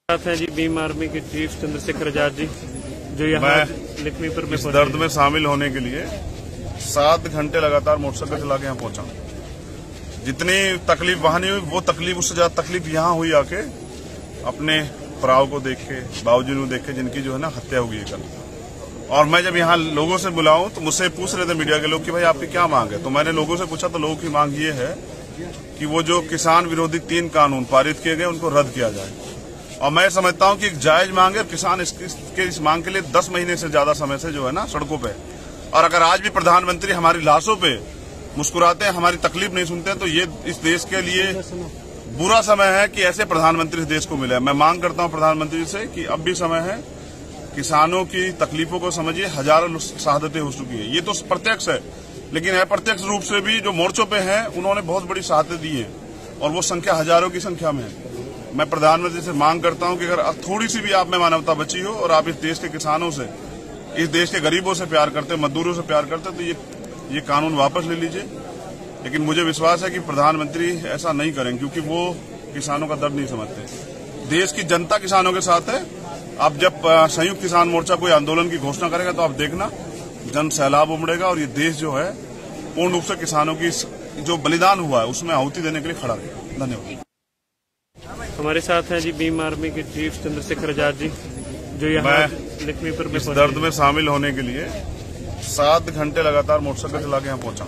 साथ हैं जी भीम आर्मी के चीफ चंद्रशेखर आजाद जी, जो यहाँ लक्ष्मीपुर में इस दर्द में शामिल होने के लिए 7 घंटे लगातार मोटरसाइकिल चला के यहाँ पहुंचा। जितनी तकलीफ वहां नहीं हुई, वो तकलीफ उससे ज्यादा तकलीफ यहाँ हुई आके अपने भराव को देख के, बाबूजी को देख के, जिनकी जो है ना हत्या हुई है कल। और मैं जब यहाँ लोगों से बुलाऊं तो मुझसे पूछ रहे थे मीडिया के लोग कि भाई आपकी क्या मांग है, तो मैंने लोगों से पूछा तो लोगों की मांग ये है कि वो जो किसान विरोधी 3 कानून पारित किए गए उनको रद्द किया जाए। और मैं समझता हूं कि एक जायज मांग है। किसान इस मांग के लिए 10 महीने से ज्यादा समय से जो है ना सड़कों पे, और अगर आज भी प्रधानमंत्री हमारी लाशों पे मुस्कुराते हैं, हमारी तकलीफ नहीं सुनते हैं, तो ये इस देश के लिए बुरा समय है कि ऐसे प्रधानमंत्री इस देश को मिले। मैं मांग करता हूं प्रधानमंत्री से कि अब भी समय है, किसानों की तकलीफों को समझिए। हजारों शहादतें हो चुकी है, ये तो प्रत्यक्ष है, लेकिन अप्रत्यक्ष रूप से भी जो मोर्चों पे हैं उन्होंने बहुत बड़ी शहादतें दी है, और वो संख्या हजारों की संख्या में है। मैं प्रधानमंत्री से मांग करता हूं कि अगर थोड़ी सी भी आप में मानवता बची हो और आप इस देश के किसानों से, इस देश के गरीबों से प्यार करते, मजदूरों से प्यार करते, तो ये कानून वापस ले लीजिए। लेकिन मुझे विश्वास है कि प्रधानमंत्री ऐसा नहीं करेंगे, क्योंकि वो किसानों का दर्द नहीं समझते। देश की जनता किसानों के साथ है। अब जब संयुक्त किसान मोर्चा कोई आंदोलन की घोषणा करेगा तो आप देखना जन सैलाब उमड़ेगा, और ये देश जो है पूर्ण रूप से किसानों की जो बलिदान हुआ है उसमें आहुति देने के लिए खड़ा रहेगा। धन्यवाद। हमारे साथ हैं जी भीम आर्मी के चीफ चंद्रशेखर आजाद जी, जो यहाँ लक्ष्मीपुर में इस दर्द में शामिल होने के लिए 7 घंटे लगातार मोटरसाइकिल चला के यहाँ पहुंचा।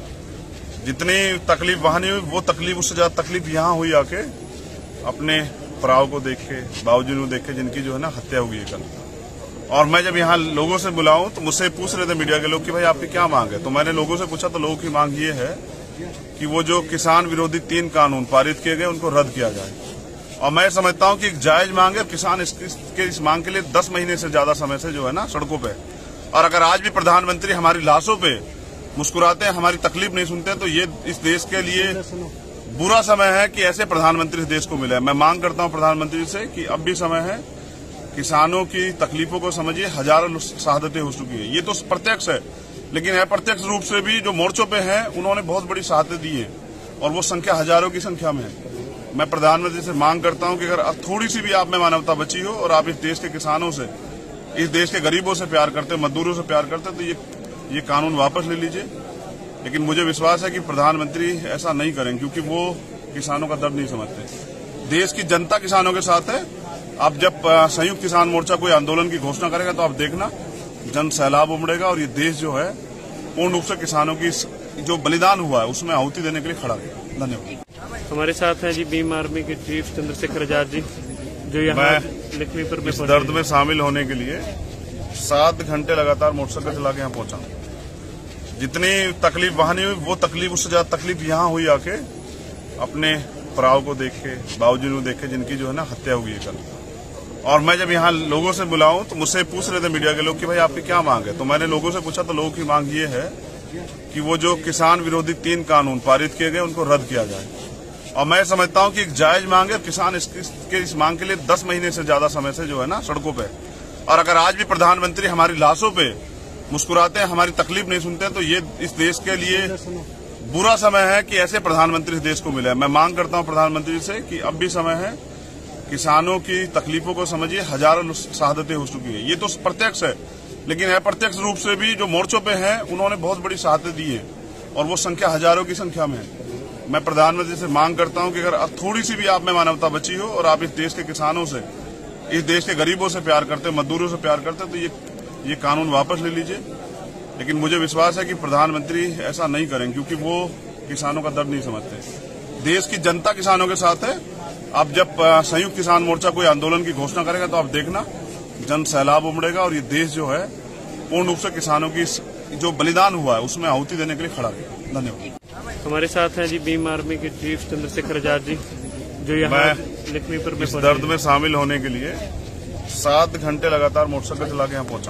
जितनी तकलीफ वहां नहीं हुई, वो तकलीफ उससे ज्यादा तकलीफ यहाँ हुई आके अपने भराव को देख के, बाबूजी को देख के, जिनकी जो है ना हत्या हुई है कल। और मैं जब यहाँ लोगों से बुलाऊं तो मुझसे पूछ रहे थे मीडिया के लोग कि भाई आपकी क्या मांग है, तो मैंने लोगों से पूछा तो लोगों की मांग ये है कि वो जो किसान विरोधी 3 कानून पारित किए गए उनको रद्द किया जाए। और मैं समझता हूं कि एक जायज मांग है। किसान इस मांग के लिए 10 महीने से ज्यादा समय से जो है ना सड़कों पे, और अगर आज भी प्रधानमंत्री हमारी लाशों पे मुस्कुराते हैं, हमारी तकलीफ नहीं सुनते हैं, तो ये इस देश के लिए बुरा समय है कि ऐसे प्रधानमंत्री इस देश को मिले। मैं मांग करता हूं प्रधानमंत्री से कि अब भी समय है, किसानों की तकलीफों को समझिए। हजारों शहादतें हो चुकी है, ये तो प्रत्यक्ष है, लेकिन अप्रत्यक्ष रूप से भी जो मोर्चों पे हैं उन्होंने बहुत बड़ी शहादतें दी है, और वो संख्या हजारों की संख्या में है। मैं प्रधानमंत्री से मांग करता हूं कि अगर थोड़ी सी भी आप में मानवता बची हो और आप इस देश के किसानों से, इस देश के गरीबों से प्यार करते, मजदूरों से प्यार करते, तो ये कानून वापस ले लीजिए। लेकिन मुझे विश्वास है कि प्रधानमंत्री ऐसा नहीं करेंगे, क्योंकि वो किसानों का दर्द नहीं समझते। देश की जनता किसानों के साथ है। अब जब संयुक्त किसान मोर्चा कोई आंदोलन की घोषणा करेगा तो आप देखना जन सैलाब उमड़ेगा, और ये देश जो है पूर्ण रूप से किसानों की जो बलिदान हुआ है उसमें आहुति देने के लिए खड़ा रहेगा। धन्यवाद। हमारे साथ हैं जी भीम आर्मी के चीफ चंद्रशेखर आजाद जी, जो यहाँ लक्ष्मीपुर में इस दर्द में शामिल होने के लिए 7 घंटे लगातार मोटरसाइकिल चला के यहाँ पहुंचा। जितनी तकलीफ वहां नहीं हुई, वो तकलीफ उससे ज्यादा तकलीफ यहाँ हुई आके अपने भराव को देख के, बाबूजी को देख के, जिनकी जो है ना हत्या हुई है कल। और मैं जब यहाँ लोगों से बुलाऊं तो मुझसे पूछ रहे थे मीडिया के लोग कि भाई आपकी क्या मांग है, तो मैंने लोगों से पूछा तो लोगों की मांग ये है कि वो जो किसान विरोधी 3 कानून पारित किए गए उनको रद्द किया जाए। और मैं समझता हूं कि एक जायज मांग है। किसान इस मांग के लिए 10 महीने से ज्यादा समय से जो है ना सड़कों पे, और अगर आज भी प्रधानमंत्री हमारी लाशों पे मुस्कुराते हैं, हमारी तकलीफ नहीं सुनते हैं, तो ये इस देश के लिए बुरा समय है कि ऐसे प्रधानमंत्री इस देश को मिले। मैं मांग करता हूं प्रधानमंत्री से कि अब भी समय है, किसानों की तकलीफों को समझिए। हजारों शहादतें हो चुकी है, ये तो प्रत्यक्ष है, लेकिन अप्रत्यक्ष रूप से भी जो मोर्चों पे हैं उन्होंने बहुत बड़ी शहादतें दी है, और वो संख्या हजारों की संख्या में है। मैं प्रधानमंत्री से मांग करता हूं कि अगर थोड़ी सी भी आप में मानवता बची हो और आप इस देश के किसानों से, इस देश के गरीबों से प्यार करते, मजदूरों से प्यार करते, तो ये कानून वापस ले लीजिए। लेकिन मुझे विश्वास है कि प्रधानमंत्री ऐसा नहीं करेंगे, क्योंकि वो किसानों का दर्द नहीं समझते। देश की जनता किसानों के साथ है। अब जब संयुक्त किसान मोर्चा कोई आंदोलन की घोषणा करेगा तो आप देखना जन सैलाब उमड़ेगा, और ये देश जो है पूर्ण रूप से किसानों की जो बलिदान हुआ है उसमें आहुति देने के लिए खड़ा रहेगा। धन्यवाद। हमारे साथ हैं जी भीम आर्मी के चीफ चंद्रशेखर आजाद जी, जो यहाँ लक्ष्मीपुर में इस दर्द में शामिल होने के लिए 7 घंटे लगातार मोटरसाइकिल चला के यहाँ पहुंचा।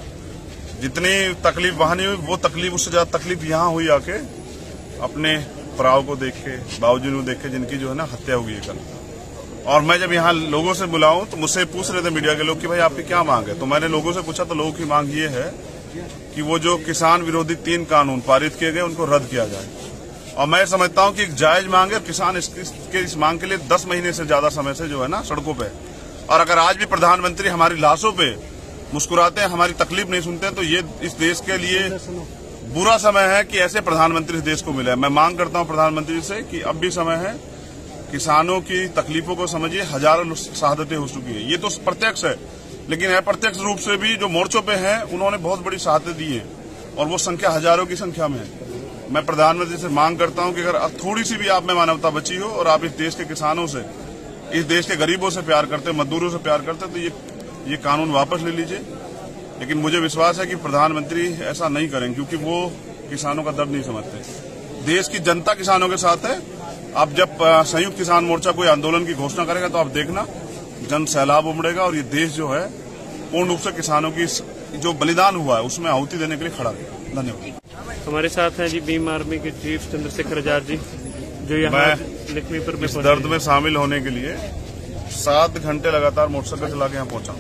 जितनी तकलीफ वहां नहीं हुई, वो तकलीफ उससे ज्यादा तकलीफ यहाँ हुई आके अपने भराव को देख के, बाबूजी को देख के, जिनकी जो है ना हत्या हुई है कल। और मैं जब यहाँ लोगों से बुलाऊं तो मुझसे पूछ रहे थे मीडिया के लोग कि भाई आपकी क्या मांग है, तो मैंने लोगों से पूछा तो लोगों की मांग ये है कि वो जो किसान विरोधी 3 कानून पारित किए गए उनको रद्द किया जाए। और मैं समझता हूं कि एक जायज मांग है। किसान इस मांग के लिए 10 महीने से ज्यादा समय से जो है ना सड़कों पे, और अगर आज भी प्रधानमंत्री हमारी लाशों पे मुस्कुराते हैं, हमारी तकलीफ नहीं सुनते हैं, तो ये इस देश के लिए बुरा समय है कि ऐसे प्रधानमंत्री इस देश को मिले। मैं मांग करता हूं प्रधानमंत्री से कि अब भी समय है, किसानों की तकलीफों को समझिए। हजारों शहादतें हो चुकी है, ये तो प्रत्यक्ष है, लेकिन अप्रत्यक्ष रूप से भी जो मोर्चों पे हैं उन्होंने बहुत बड़ी शहादतें दी है और वो संख्या हजारों की संख्या में है। मैं प्रधानमंत्री से मांग करता हूं कि अगर थोड़ी सी भी आप में मानवता बची हो और आप इस देश के किसानों से, इस देश के गरीबों से प्यार करते, मजदूरों से प्यार करते, तो ये कानून वापस ले लीजिए। लेकिन मुझे विश्वास है कि प्रधानमंत्री ऐसा नहीं करेंगे, क्योंकि वो किसानों का दर्द नहीं समझते। देश की जनता किसानों के साथ है। अब जब संयुक्त किसान मोर्चा कोई आंदोलन की घोषणा करेगा तो आप देखना जन सैलाब उमड़ेगा और ये देश जो है पूर्ण रूप से किसानों की जो बलिदान हुआ है उसमें आहुति देने के लिए खड़ा रहेगा। धन्यवाद। हमारे साथ हैं जी भीम आर्मी के चीफ चंद्रशेखर आजाद जी, जो यहाँ लक्ष्मीपुर में इस दर्द में शामिल होने के लिए 7 घंटे लगातार मोटरसाइकिल चला के यहाँ पहुंचा।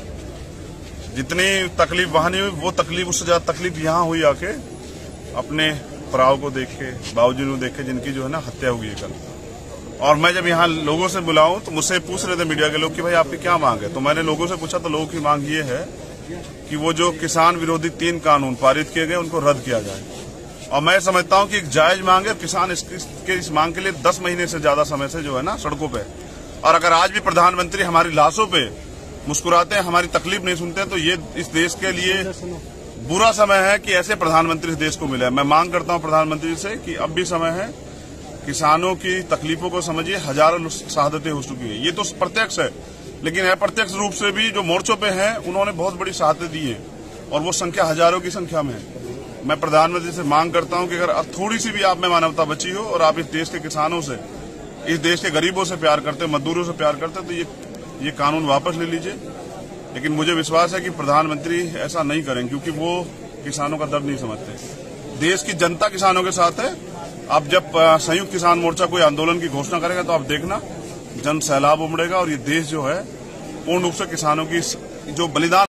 जितनी तकलीफ वहां नहीं हुई, वो तकलीफ उससे ज्यादा तकलीफ यहाँ हुई आके अपने भराव को देख के, बाबूजी को देख के, जिनकी जो है ना हत्या हुई है कल। और मैं जब यहाँ लोगों से बुलाऊं तो मुझसे पूछ रहे थे मीडिया के लोग कि भाई आपकी क्या मांग है, तो मैंने लोगों से पूछा तो लोगों की मांग ये है कि वो जो किसान विरोधी 3 कानून पारित किए गए उनको रद्द किया जाए। और मैं समझता हूं कि एक जायज मांग है, किसान इस मांग के लिए 10 महीने से ज्यादा समय से जो है ना सड़कों पे। और अगर आज भी प्रधानमंत्री हमारी लाशों पे मुस्कुराते हैं, हमारी तकलीफ नहीं सुनते हैं, तो ये इस देश के लिए बुरा समय है कि ऐसे प्रधानमंत्री इस देश को मिले। मैं मांग करता हूं प्रधानमंत्री से कि अब भी समय है, किसानों की तकलीफों को समझिए। हजारों शहादतें हो चुकी है, ये तो प्रत्यक्ष है, लेकिन अप्रत्यक्ष रूप से भी जो मोर्चों पे हैं उन्होंने बहुत बड़ी शहादतें दी है और वो संख्या हजारों की संख्या में है। मैं प्रधानमंत्री से मांग करता हूं कि अगर थोड़ी सी भी आप में मानवता बची हो और आप इस देश के किसानों से, इस देश के गरीबों से प्यार करते, मजदूरों से प्यार करते, तो ये कानून वापस ले लीजिए। लेकिन मुझे विश्वास है कि प्रधानमंत्री ऐसा नहीं करेंगे, क्योंकि वो किसानों का दर्द नहीं समझते। देश की जनता किसानों के साथ है। अब जब संयुक्त किसान मोर्चा कोई आंदोलन की घोषणा करेगा तो आप देखना जन सैलाब उमड़ेगा और ये देश जो है पूर्ण रूप से किसानों की जो बलिदान